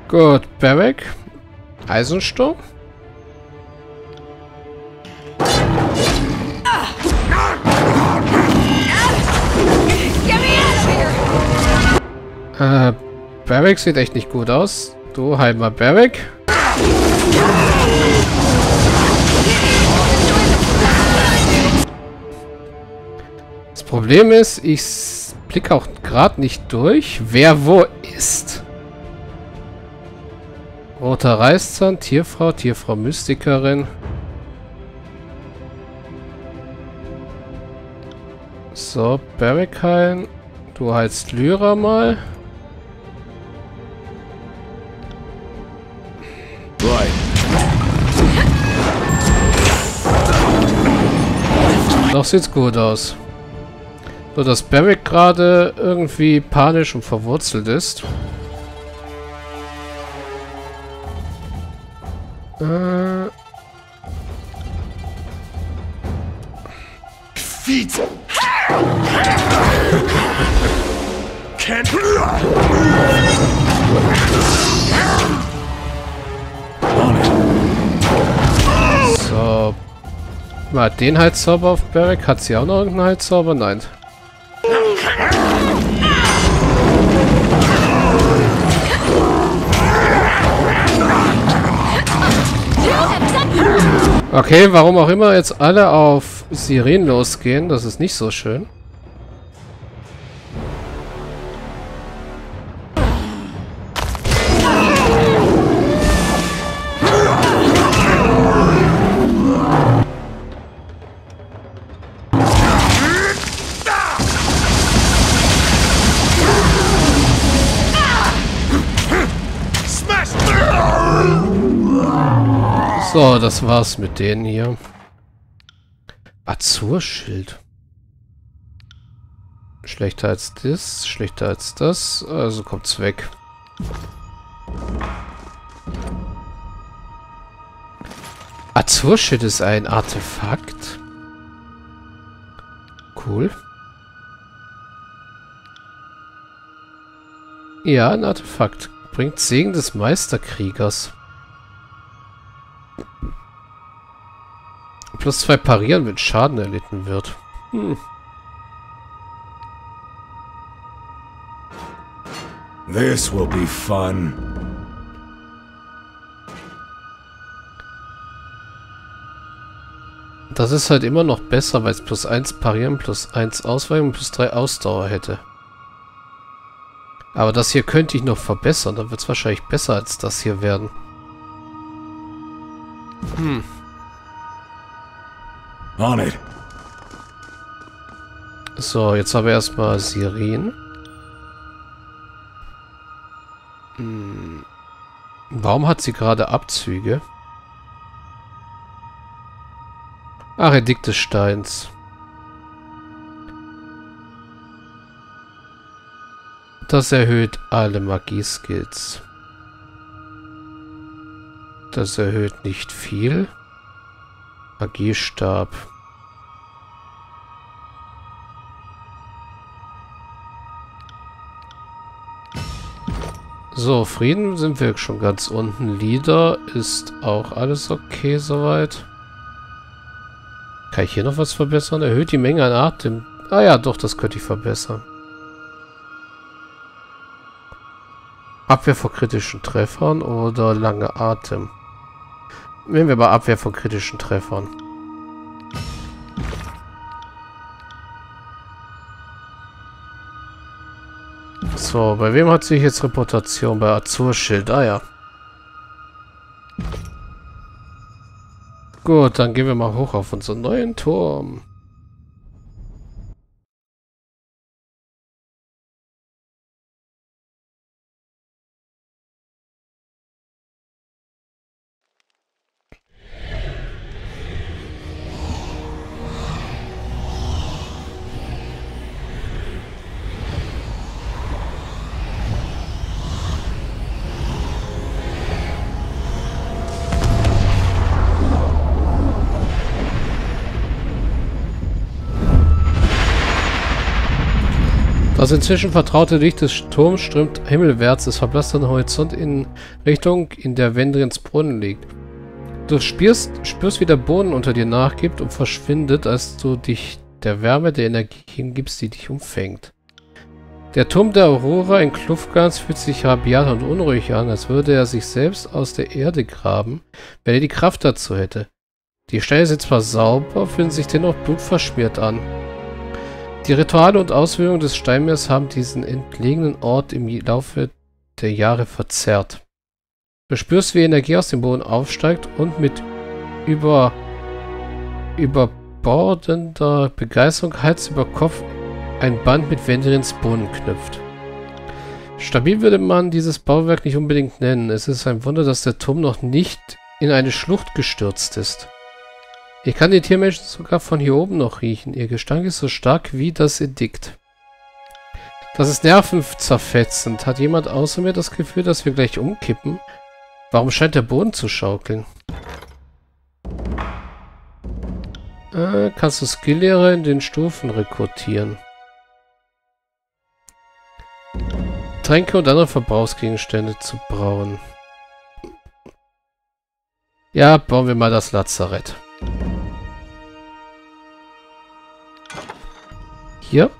Gut, Barrack. Eisensturm. Barrack sieht echt nicht gut aus. Du heil mal Barrack. Das Problem ist, ich blicke auch gerade nicht durch, wer wo ist. Roter Reißzahn, Tierfrau, Tierfrau Mystikerin. So, Barrack heilen. Du heilst Lyra mal. Noch sieht's gut aus. Nur dass Barrack gerade irgendwie panisch und verwurzelt ist. So. Mal den Heilzauber auf Barrack. Hat sie auch noch irgendeinen Heilzauber? Nein. Okay, warum auch immer jetzt alle auf Siren losgehen, das ist nicht so schön. So, das war's mit denen hier. Azurschild. Schlechter als das, schlechter als das. Also kommt's weg. Azurschild ist ein Artefakt. Cool. Ja, ein Artefakt. Bringt Segen des Meisterkriegers. Plus 2 parieren, wenn Schaden erlitten wird. This will be fun. Das ist halt immer noch besser, weil es plus 1 parieren, plus 1 Ausweichen und plus 3 Ausdauer hätte. Aber das hier könnte ich noch verbessern. Dann wird es wahrscheinlich besser als das hier werden. On it. So, jetzt haben wir erstmal Siren. Warum hat sie gerade Abzüge? Ach, Edikt des Steins. Das erhöht alle Magie-Skills. Das erhöht nicht viel. Magiestab. So, Frieden sind wir schon ganz unten. Lieder ist auch alles okay soweit. Kann ich hier noch was verbessern? Erhöht die Menge an Atem. Ah ja, doch, das könnte ich verbessern. Abwehr vor kritischen Treffern oder lange Atem. Nehmen wir mal Abwehr von kritischen Treffern. So, bei wem hat sich jetzt Reputation? Bei Azurschild. Ah ja. Gut, dann gehen wir mal hoch auf unseren neuen Turm. Das inzwischen vertraute Licht des Turms strömt himmelwärts, es verblasst den Horizont in Richtung, in der Vendriens Brunnen liegt. Du spürst, wie der Boden unter dir nachgibt und verschwindet, als du dich der Wärme der Energie hingibst, die dich umfängt. Der Turm der Aurora in Klufgans fühlt sich rabiat und unruhig an, als würde er sich selbst aus der Erde graben, wenn er die Kraft dazu hätte. Die Steine sind zwar sauber, fühlen sich dennoch blutverschmiert an. Die Rituale und Auswirkungen des Steinmeers haben diesen entlegenen Ort im Laufe der Jahre verzerrt. Du spürst, wie Energie aus dem Boden aufsteigt und mit überbordender Begeisterung Hals über Kopf ein Band mit Vendriens Brunnen knüpft. Stabil würde man dieses Bauwerk nicht unbedingt nennen. Es ist ein Wunder, dass der Turm noch nicht in eine Schlucht gestürzt ist. Ich kann die Tiermenschen sogar von hier oben noch riechen. Ihr Gestank ist so stark wie das Edikt. Das ist nervenzerfetzend. Hat jemand außer mir das Gefühl, dass wir gleich umkippen? Warum scheint der Boden zu schaukeln? Kannst du Skilllehrer in den Stufen rekrutieren? Tränke und andere Verbrauchsgegenstände zu brauen. Ja, bauen wir mal das Lazarett. Hier.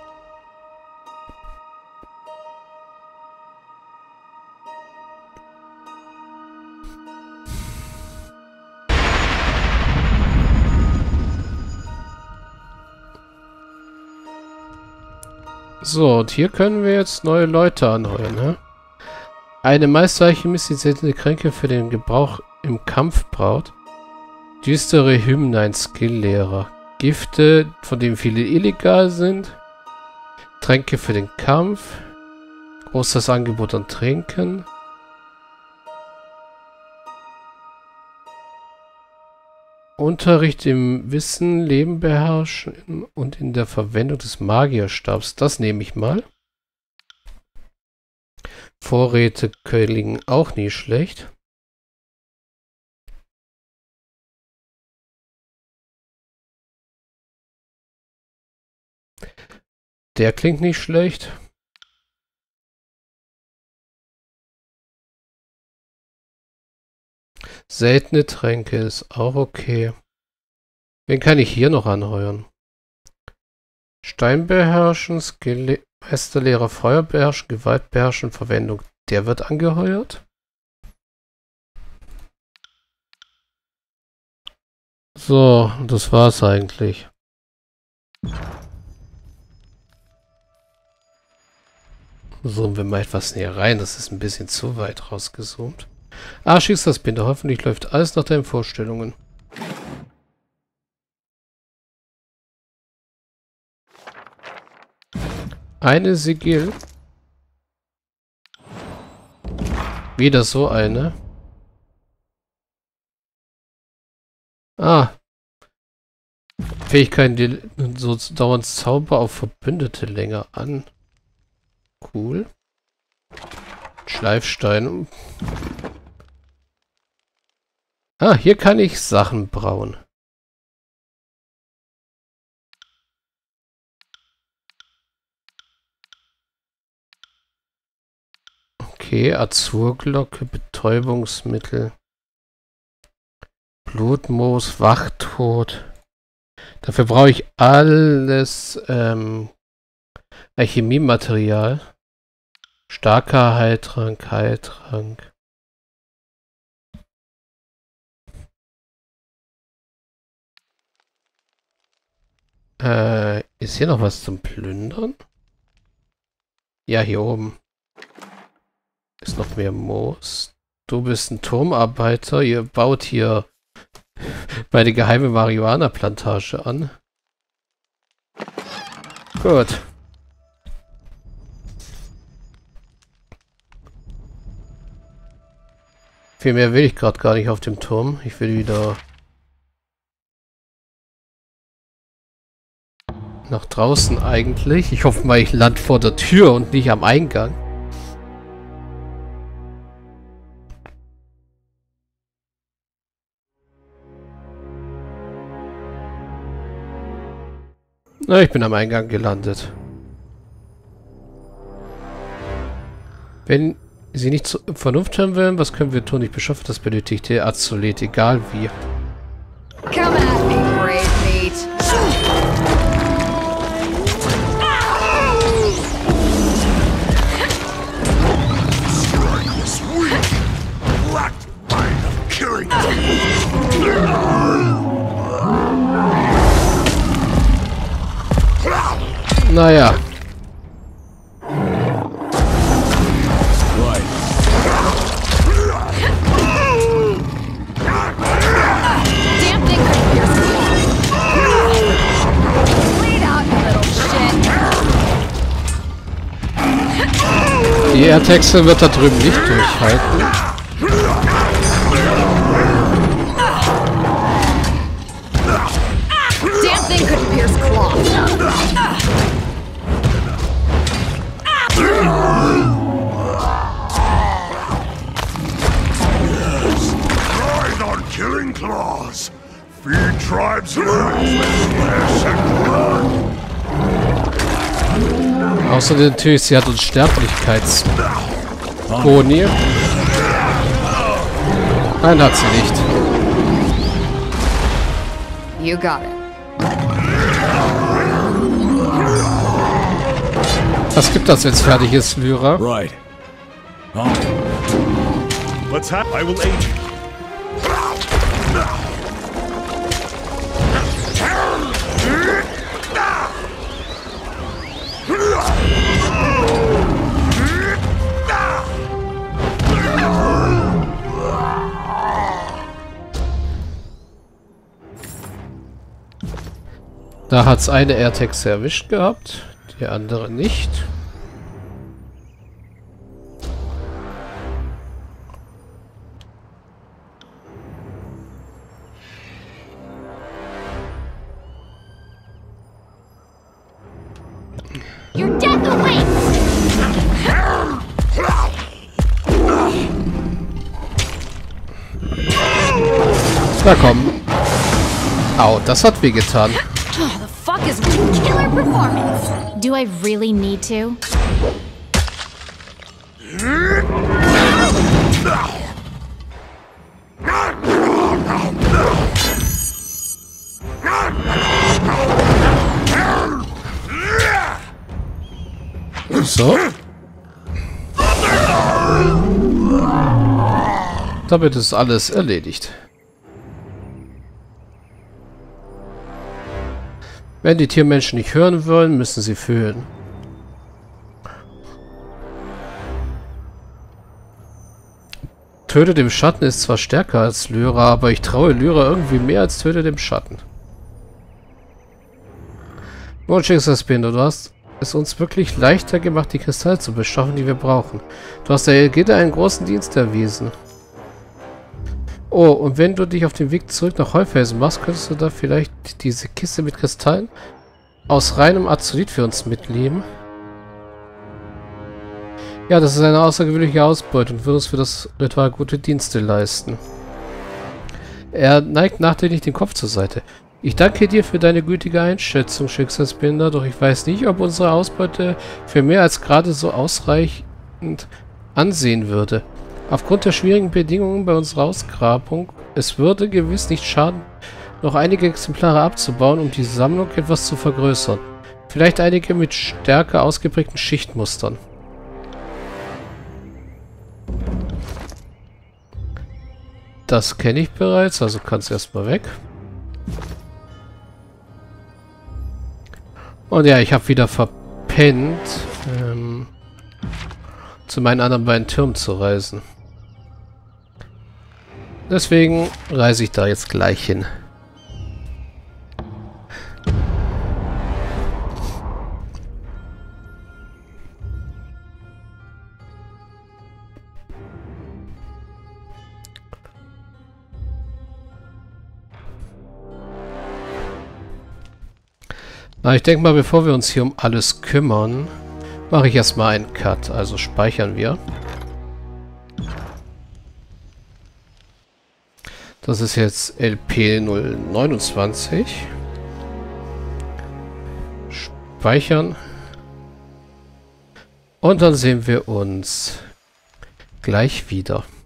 So, und hier können wir jetzt neue Leute anheuern, ne? Eine Meisteralchemistin seltene Kränke für den Gebrauch im Kampf braut. Düstere Hymnen, ein Skilllehrer. Gifte, von denen viele illegal sind. Tränke für den Kampf. Großes Angebot an Tränken. Unterricht im Wissen, Leben beherrschen und in der Verwendung des Magierstabs. Das nehme ich mal. Vorräte klingen auch nie schlecht. Der klingt nicht schlecht. Seltene Tränke ist auch okay. Wen kann ich hier noch anheuern? Stein beherrschen, Meisterlehrer Feuer beherrschen, Gewalt beherrschen, Verwendung. Der wird angeheuert. So, das war's eigentlich. Zoomen wir mal etwas näher rein. Das ist ein bisschen zu weit rausgezoomt. Ah, schießt das Binder. Hoffentlich läuft alles nach deinen Vorstellungen. Eine Sigil. Wieder so eine. Ah. Fähigkeiten, die so dauernd Zauber auf Verbündete länger an. Cool. Schleifstein. Ah, hier kann ich Sachen brauen. Okay, Azurglocke, Betäubungsmittel. Blutmoos, Wachtod. Dafür brauche ich alles Alchemiematerial. Starker Heiltrank, Heiltrank. Ist hier noch was zum Plündern? Ja, hier oben. Ist noch mehr Moos. Du bist ein Turmarbeiter. Ihr baut hier meine geheime Marihuana-Plantage an. Gut. Viel mehr will ich gerade gar nicht auf dem Turm. Ich will wieder nach draußen eigentlich. Ich hoffe mal, ich lande vor der Tür und nicht am Eingang. Na, ich bin am Eingang gelandet. Wenn sie nicht zur Vernunft hören wollen, was können wir tun? Ich beschaffe das benötigte Azulet, egal wie. Come at me, brave meat. Naja. Die AirTags wird da drüben nicht durchhalten. Damn thing could pierce cloth. Ride on killing claws. Feed tribes of earth with flesh and blood. Außerdem natürlich, sie hat uns Sterblichkeitsboni. Nein, hat sie nicht. You got it. Was gibt das, wenn es fertig ist, Lyra? Right. Let's have. I will aid you. Da hat es eine AirTags erwischt gehabt, die andere nicht. Your death awaits! Na komm. Au, das hat wehgetan. Oh, the fuck is killer performance? Do I really need to? So. Damit ist alles erledigt. Wenn die Tiermenschen nicht hören wollen, müssen sie fühlen. Töte dem Schatten ist zwar stärker als Lyra, aber ich traue Lyra irgendwie mehr als Töte dem Schatten. Nun, Schicksalsbinder, du hast es uns wirklich leichter gemacht, die Kristalle zu beschaffen, die wir brauchen. Du hast der Elgide einen großen Dienst erwiesen. Oh, und wenn du dich auf den Weg zurück nach Heufelsen machst, könntest du da vielleicht diese Kiste mit Kristallen aus reinem Azulit für uns mitnehmen? Ja, das ist eine außergewöhnliche Ausbeute und wird uns für das Ritual gute Dienste leisten. Er neigt nachdenklich den Kopf zur Seite. Ich danke dir für deine gütige Einschätzung, Schicksalsbinder, doch ich weiß nicht, ob unsere Ausbeute für mehr als gerade so ausreichend ansehen würde. Aufgrund der schwierigen Bedingungen bei unserer Ausgrabung, es würde gewiss nicht schaden, noch einige Exemplare abzubauen, um die Sammlung etwas zu vergrößern. Vielleicht einige mit stärker ausgeprägten Schichtmustern. Das kenne ich bereits, also kann es erstmal weg. Und ja, ich habe wieder verpennt, zu meinen anderen beiden Türmen zu reisen. Deswegen reise ich da jetzt gleich hin. Na, ich denke mal, bevor wir uns hier um alles kümmern, mache ich erstmal einen Cut. Also speichern wir. Das ist jetzt LP 029. Speichern. Und dann sehen wir uns gleich wieder.